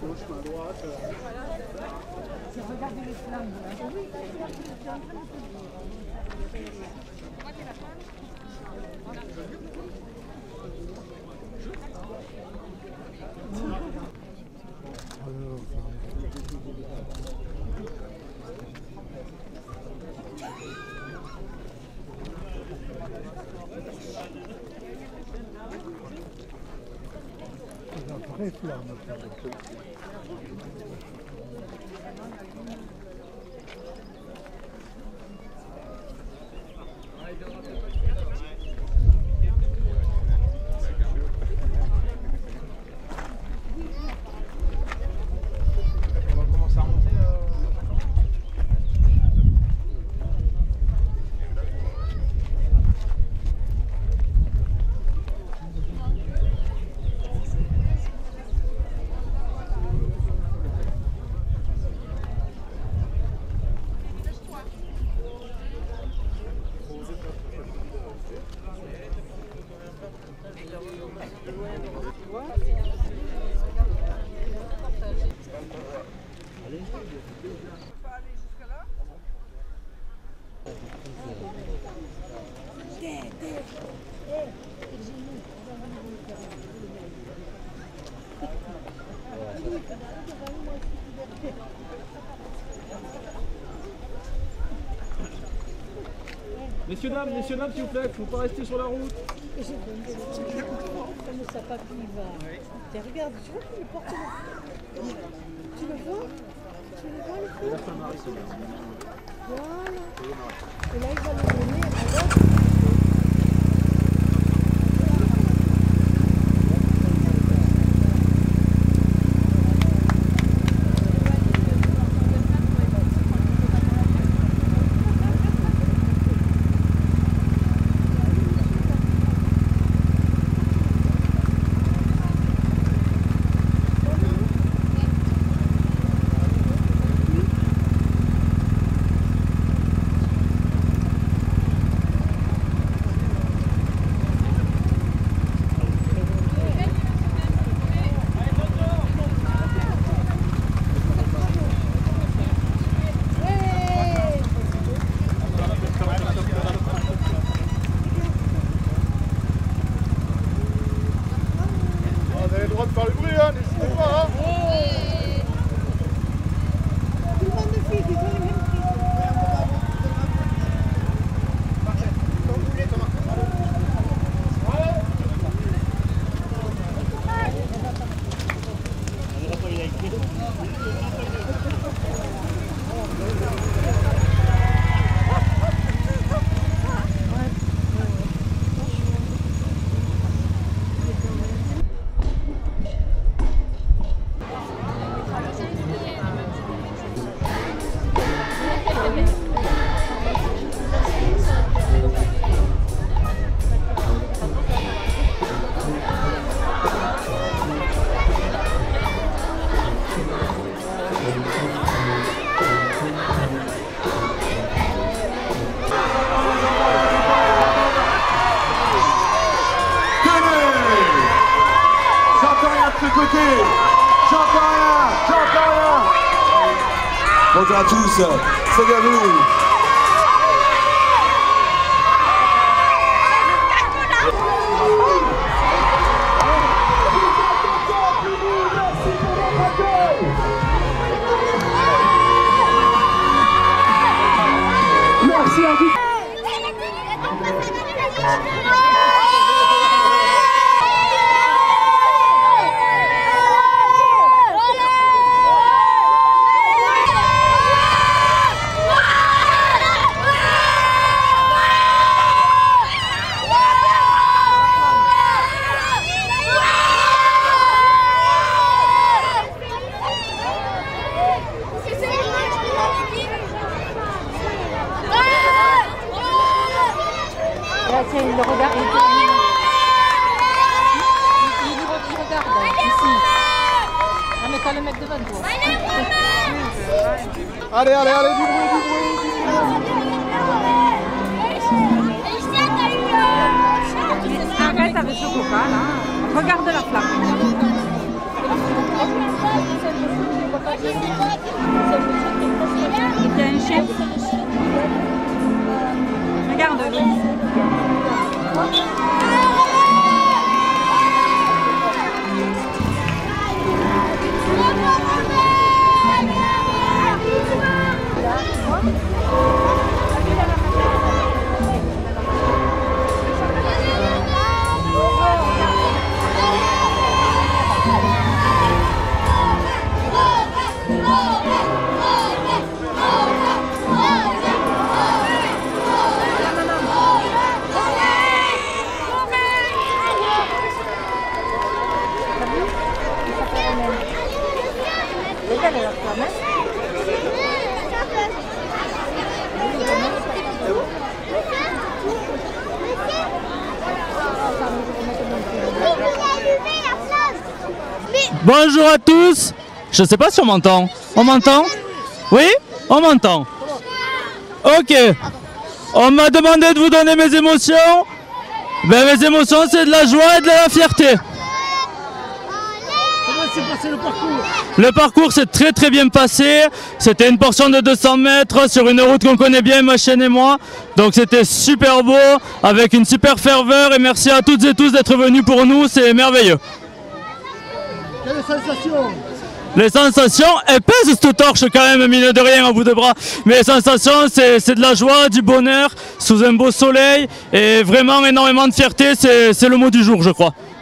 Regardez les flammes. Vraie flamme. On va commencer à remonter. Messieurs, dames, s'il vous plaît, il ne faut pas rester sur la route. Je ne sais pas qui va. Regarde, tu vois qu'il porte le... Tu le vois? Tu le vois le feu? Voilà. Et là, il va le donner à l'autre. Vous avez le droit de faire le bruit, hein, n'hésitez pas. Hein. Tout le monde de filles, ils ont les mêmes prix. Parfait. Comme vous voulez, Thomas. Bonjour à tous, c'est Gabou. Merci à vous. Tiens, il le regarde. Il regarde ici. Ah, mais t'as le mettre devant toi. Allez, du bruit. Arrête avec ce coca là. Regarde la flamme. chien. Regarde-le. Bonjour à tous. Je sais pas si on m'entend. On m'entend? Oui? On m'entend. Ok. On m'a demandé de vous donner mes émotions. Ben, mes émotions, c'est de la joie et de la fierté. Comment s'est passé le parcours? Le parcours s'est très bien passé. C'était une portion de 200 mètres sur une route qu'on connaît bien, ma chaîne et moi. Donc c'était super beau, avec une super ferveur. Et merci à toutes et tous d'être venus pour nous, c'est merveilleux. Quelle sensation? Les sensations, elles pèsent cette torche quand même, mine de rien, au bout de bras. Mais les sensations, c'est de la joie, du bonheur, sous un beau soleil. Et vraiment énormément de fierté, c'est le mot du jour, je crois.